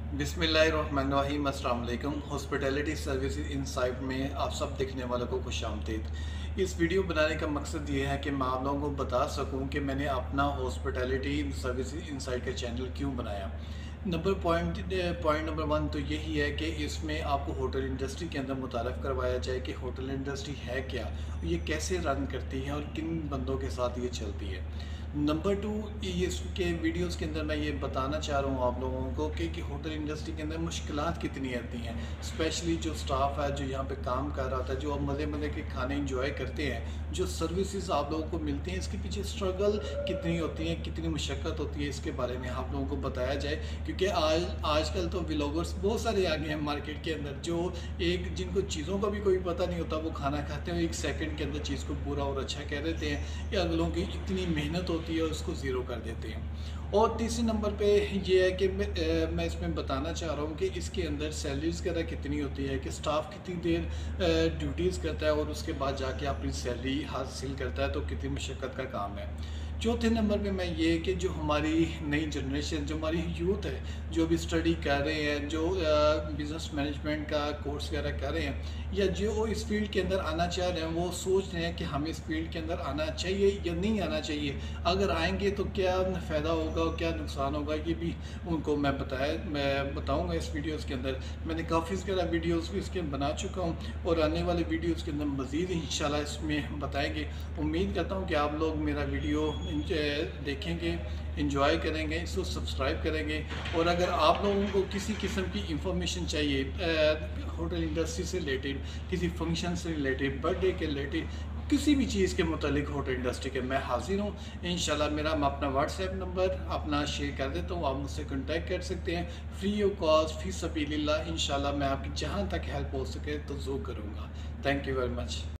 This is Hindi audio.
बिस्मिल्लाहिर्रहमानिर्रहीम, अस्सलाम वालेकुम। हॉस्पिटैलिटी सर्विसेज इनसाइट में आप सब देखने वालों को खुशामदीद। इस वीडियो बनाने का मकसद ये है कि मैं आप लोगों को बता सकूं कि मैंने अपना हॉस्पिटैलिटी सर्विसेज इनसाइट का चैनल क्यों बनाया। पॉइंट नंबर वन तो यही है कि इसमें आपको होटल इंडस्ट्री के अंदर मुतारफ़ करवाया जाए कि होटल इंडस्ट्री है क्या, ये कैसे रन करती है और किन बंदों के साथ ये चलती है। नंबर टू, इसके वीडियोस के अंदर मैं ये बताना चाह रहा हूँ आप लोगों को कि होटल इंडस्ट्री के अंदर मुश्किलात कितनी आती हैं, स्पेशली जो स्टाफ है जो यहाँ पे काम कर रहा था, जो आप मज़े मज़े के खाने इंजॉय करते हैं, जो सर्विसेज आप लोगों को मिलती हैं, इसके पीछे स्ट्रगल कितनी होती है, कितनी मुशक्क़त होती है, इसके बारे में आप लोगों को बताया जाए। क्योंकि आजकल तो व्लॉगर्स बहुत सारे आ गए हैं मार्केट के अंदर, जो जिनको चीज़ों का भी कोई पता नहीं होता, वो खाना खाते हैं, एक सेकंड के अंदर चीज़ को बुरा और अच्छा कह देते हैं, या अगलों की इतनी मेहनत होती है उसको ज़ीरो कर देते हैं। और तीसरे नंबर पे ये है कि मैं इसमें बताना चाह रहा हूँ कि इसके अंदर सैलरीज़ वगैरह कितनी होती है, कि स्टाफ कितनी देर ड्यूटीज़ करता है और उसके बाद जाके अपनी सैलरी हासिल करता है, तो कितनी मुशक्क़त का काम है। चौथे नंबर पे मैं ये कि जो हमारी नई जनरेशन, जो हमारी यूथ है, जो भी स्टडी कर रहे हैं, जो बिज़नेस मैनेजमेंट का कोर्स वगैरह कर रहे हैं, या जो इस फील्ड के अंदर आना चाह रहे हैं, वो सोच रहे हैं कि हमें इस फील्ड के अंदर आना चाहिए या नहीं आना चाहिए, अगर आएंगे तो क्या फ़ायदा होगा और क्या नुकसान होगा, ये भी उनको मैं बताऊँगा इस वीडियोज़ के अंदर। मैंने काफ़ी वगैरह वीडियोज़ भी इसके बना चुका हूँ और आने वाले वीडियोज़ के अंदर मज़ीद इंशाल्लाह इसमें बताएँगे। उम्मीद करता हूँ कि आप लोग मेरा वीडियो देखेंगे, इंजॉय करेंगे, इसको सब्सक्राइब करेंगे। और अगर आप लोगों को किसी किस्म की इंफॉर्मेशन चाहिए होटल इंडस्ट्री से रिलेटेड, किसी फंक्शन से रिलेटेड, बर्थडे के रिलेटेड, किसी भी चीज़ के मुतालिक होटल इंडस्ट्री के, मैं हाजिर हूँ इंशाल्लाह। मैं अपना व्हाट्सएप नंबर अपना शेयर कर देता हूँ, आप मुझसे कॉन्टैक्ट कर सकते हैं फ्री ऑफ कॉस्ट, फी सबीलिल्लाह। इंशाल्लाह मैं आपकी जहाँ तक हेल्प हो सके तो ज़रूर करूँगा। Thank you very much.